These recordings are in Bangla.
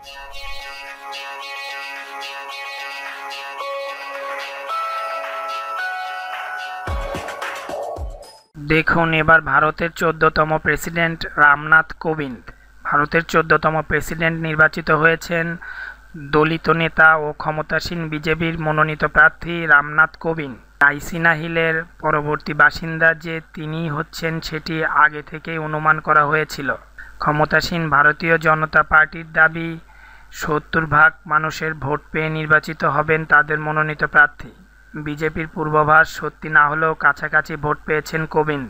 দেখুন এবার ভারতের 14তম প্রেসিডেন্ট রামনাথ কোবিন্দ। ভারতের 14তম প্রেসিডেন্ট নির্বাচিত হয়েছেন দলিত নেতা ও ক্ষমতাসীন বিজেপির মনোনীত প্রার্থী রামনাথ কোবিন্দ। রাইসিনা হিলের পরবর্তী বাসিন্দা যে তিনিই হচ্ছেন সেটি আগে থেকেই অনুমান করা হয়েছিল। ক্ষমতাসীন ভারতীয় জনতা পার্টির দাবি 70% মানুষের ভোট পেয়ে নির্বাচিত হবেন তাদের মনোনীত প্রার্থী। বিজেপির পূর্বাভাস সত্যি না হলেও কাছাকাছি ভোট পেয়েছেন কোবিন্দ।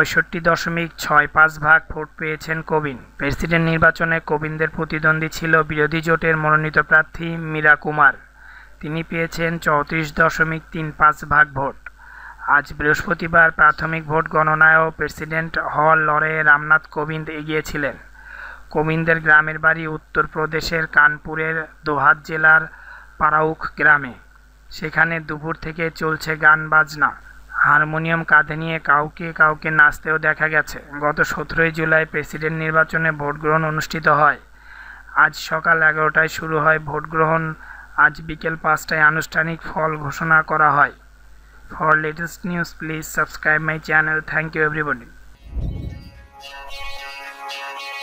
65.65% ভোট পেয়েছেন কোবিন্দ। প্রেসিডেন্ট নির্বাচনে কোবিন্দের প্রতিদ্বন্দ্বী ছিল বিরোধী জোটের মনোনীত প্রার্থী মীরা কুমার। তিনি পেয়েছেন 34.35% ভোট। আজ বৃহস্পতিবার প্রাথমিক ভোট গণনায়ও প্রেসিডেন্ট হওয়ার লড়াইয়ে রামনাথ কোবিন্দ এগিয়ে ছিলেন। কোবিন্দের গ্রামের বাড়ি উত্তরপ্রদেশের কানপুরের দোহাত জেলার পারাউখ গ্রামে। সেখানে দুপুর থেকে চলছে গান বাজনা, হারমোনিয়াম কাঁধে নিয়ে কাউকে কাউকে নাচতেও দেখা গেছে। গত 17 জুলাই প্রেসিডেন্ট নির্বাচনে ভোট গ্রহণ অনুষ্ঠিত হয়। আজ সকাল 11টায় শুরু হয় ভোট গ্রহণ। আজ বিকেল 5টায় আনুষ্ঠানিক ফল ঘোষণা করা হয়। For latest news please subscribe my channel. Thank you everybody.